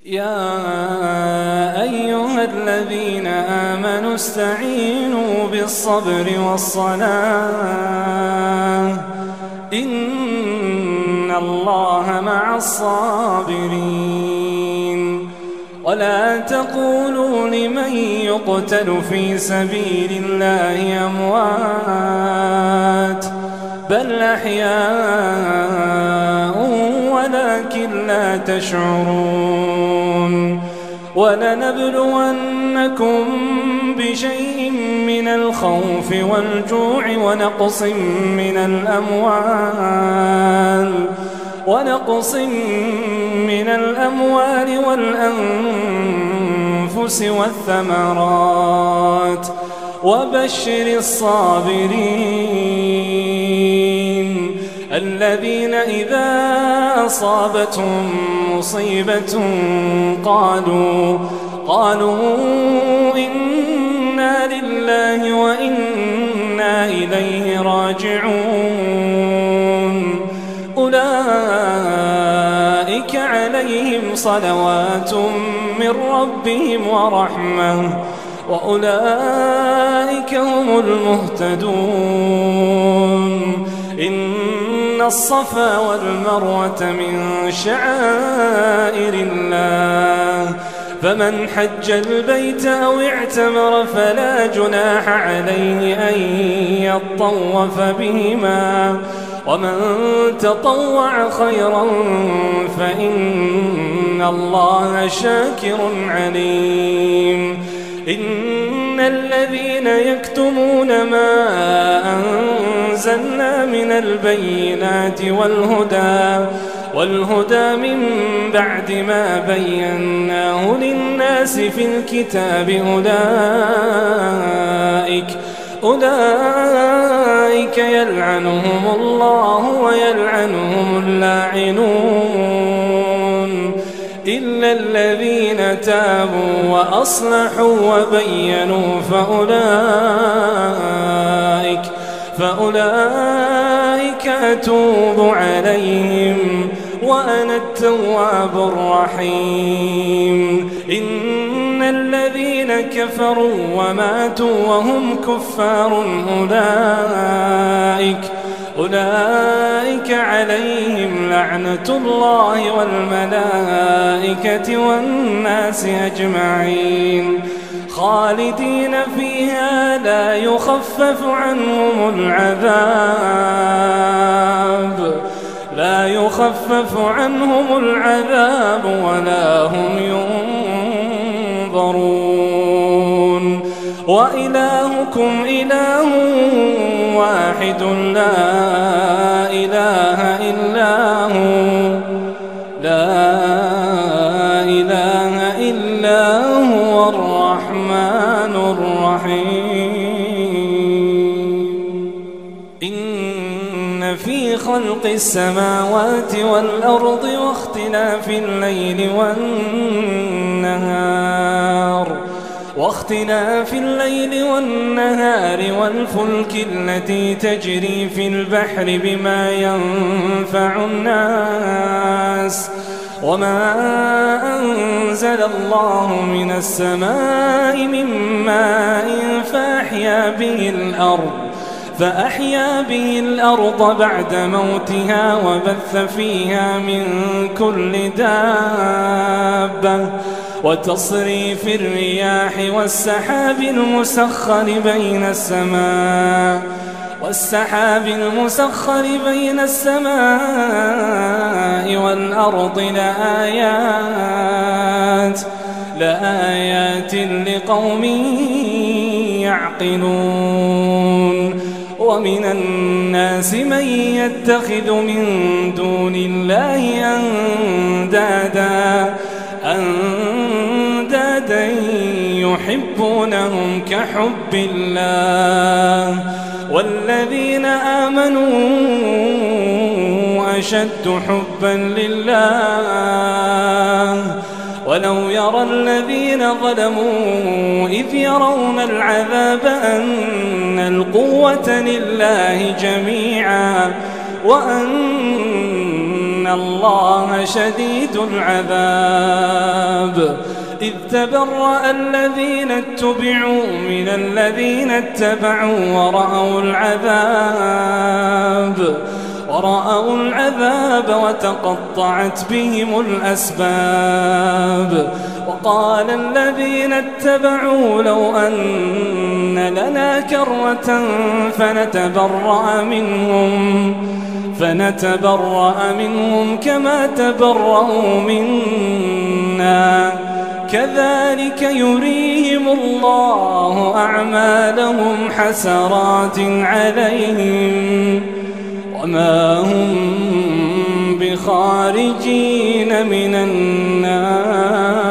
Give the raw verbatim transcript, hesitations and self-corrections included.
يا أيها الذين آمنوا استعينوا بالصبر والصلاة إن الله مع الصابرين. ولا تقولوا لمن يقتل في سبيل الله أموات بل أحياء ولكن لا تشعرون. ولنبلونكم بشيء من الخوف والجوع ونقص من الأموال ونقص من الأموال والأنفس والثمرات وبشر الصابرين الذين إذا أصابتهم مصيبة قالوا قالوا إنا لله وإنا إليه راجعون. أولئك عليهم صلوات من ربهم ورحمة وأولئك هم المهتدون. إن الصفا والمروة من شعائر الله فمن حج البيت أو اعتمر فلا جناح عليه أن يطوف بهما ومن تطوع خيرا فإن الله شاكر عليم. إن الذين يكتمون ما أنزلنا من البينات والهدى والهدى من بعد ما بيناه للناس في الكتاب أولئك أولئك يلعنهم الله ويلعنهم اللاعنون إلا الذين تابوا وأصلحوا وبينوا فأولئك فأولئك أتوب عليهم وأنا التواب الرحيم. إن الذين كفروا وماتوا وهم كفار أولئك أولئك عليهم لعنة الله والملائكة والناس أجمعين خالدين فيها لا يخفف عنهم العذاب لا يخفف عنهم العذاب ولا هم ينظرون. وإلهكم إله واحد لا إله إلا هو لا إله إلا هو الرحمن الرحيم. إن في خلق السماوات والأرض واختلاف الليل والنهار واختلاف الليل والنهار والفلك التي تجري في البحر بما ينفع الناس وما أنزل الله من السماء من ماء فأحيا به الأرض فأحيا به الأرض بعد موتها وبث فيها من كل دابة وتصريف الرياح والسحاب المسخر بين السماء والسحاب المسخر بين السماء والأرض لآيات لآيات لقوم يعقلون. ومن الناس من يتخذ من دون الله أندادا أندادا يحبونهم كحب الله والذين آمنوا أشد حبا لله. ولو يرى الذين ظلموا إذ يرون العذاب أن القوة لله جميعا وأن الله شديد العذاب. إذ تبرأ الذين اتبعوا من الذين اتبعوا ورأوا العذاب ورأوا العذاب وتقطعت بهم الأسباب. وقال الذين اتبعوا لو أن لنا كرة فنتبرأ منهم فنتبرأ منهم كما تبرأوا منا كذلك يريهم الله أعمالهم حسرات عليهم وما هم بخارجين من النار.